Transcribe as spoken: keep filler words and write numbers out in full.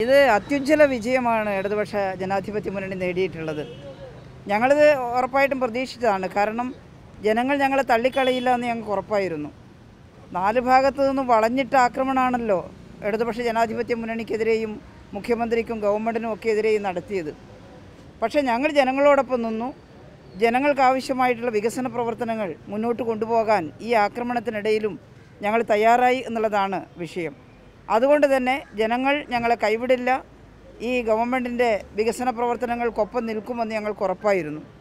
ഇത് അത്യുജ്വല വിജയമാണ് ഇടതുപക്ഷ ജനാധിപത്യ മുന്നണി നേടിയിട്ടുള്ളത്. ഞങ്ങളിത് ഉറപ്പായിട്ടും പ്രതീക്ഷിച്ചതാണ്. കാരണം ജനങ്ങൾ ഞങ്ങളെ തള്ളിക്കളയില്ല എന്ന് ഞങ്ങൾക്ക് ഉറപ്പായിരുന്നു. നാല് ഭാഗത്തു നിന്നും വളഞ്ഞിട്ട ആക്രമണമാണല്ലോ ഇടതുപക്ഷ ജനാധിപത്യ മുന്നണിക്കെതിരെയും മുഖ്യമന്ത്രിക്കും ഗവൺമെൻറ്റിനും ഒക്കെ എതിരെയും നടത്തിയത്. പക്ഷേ ഞങ്ങൾ ജനങ്ങളോടൊപ്പം നിന്നു. ജനങ്ങൾക്ക് ആവശ്യമായിട്ടുള്ള വികസന പ്രവർത്തനങ്ങൾ മുന്നോട്ട് കൊണ്ടുപോകാൻ ഈ ആക്രമണത്തിനിടയിലും ഞങ്ങൾ തയ്യാറായി എന്നുള്ളതാണ് വിഷയം. അതുകൊണ്ട് തന്നെ ജനങ്ങൾ ഞങ്ങളെ കൈവിടില്ല, ഈ ഗവൺമെൻറ്റിൻ്റെ വികസന പ്രവർത്തനങ്ങൾക്കൊപ്പം നിൽക്കുമെന്ന് ഞങ്ങൾക്ക് ഉറപ്പായിരുന്നു.